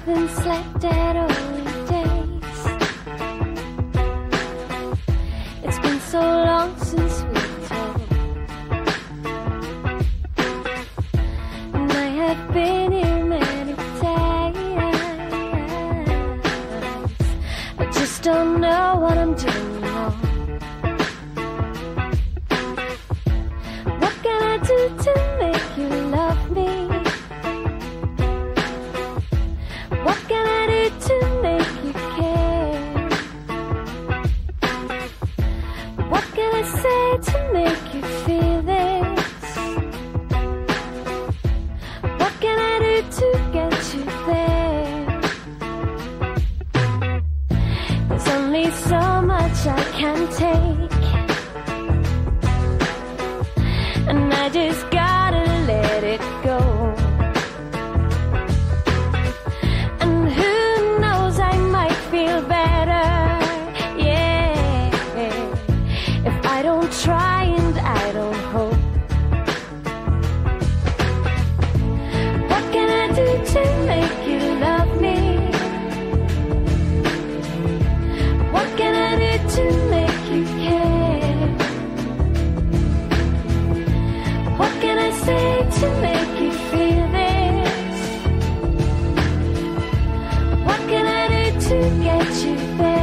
haven't slept at all in days. It's been so long since we talked, and I have been here many days. I just don't know what I'm doing wrong. What can I do to make you love me? What can I do to make you care? What can I say to make you feel this? What can I do to get you there? There's only so much I can take, and I just gotta let it go. And who knows, I might feel better, yeah, if I don't try and I don't hope. What can I do to make you love me? What can I do to make you care? What can I say to make you feel this? What can I do to get you there?